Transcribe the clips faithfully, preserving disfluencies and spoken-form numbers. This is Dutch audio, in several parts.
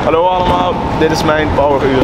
Hallo allemaal, dit is mijn poweruur.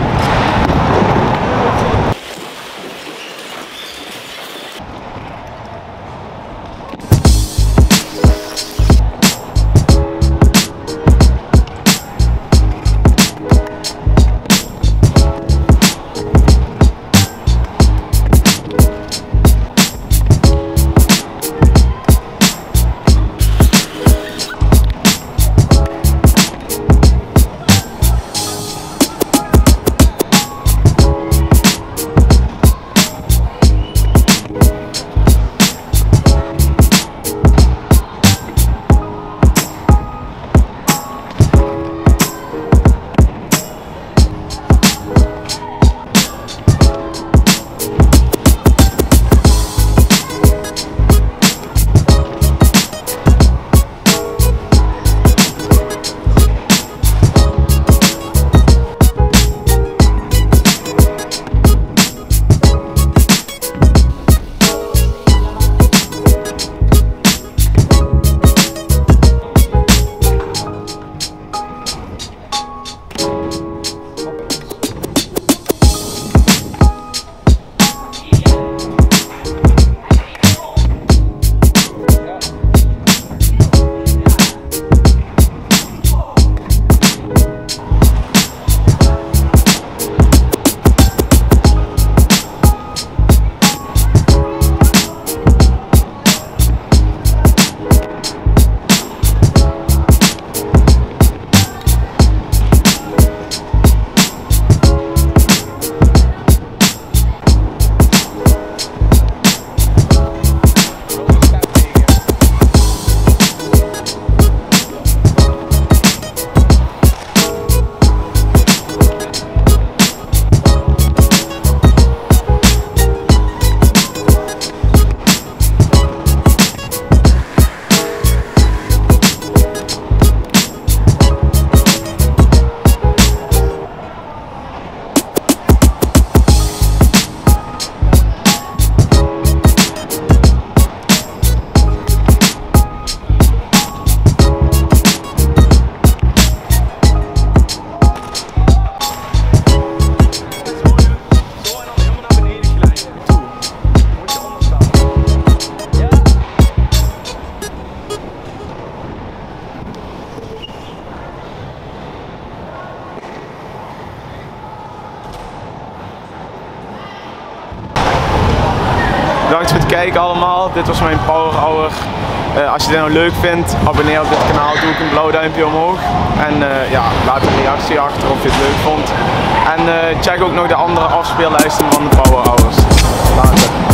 Bedankt voor het kijken allemaal. Dit was mijn Power Hour. Uh, als je dit nou leuk vindt, abonneer op dit kanaal. Doe ik een blauw duimpje omhoog. En uh, ja, laat een reactie achter of je het leuk vond. En uh, check ook nog de andere afspeellijsten van de Power Hours. Later.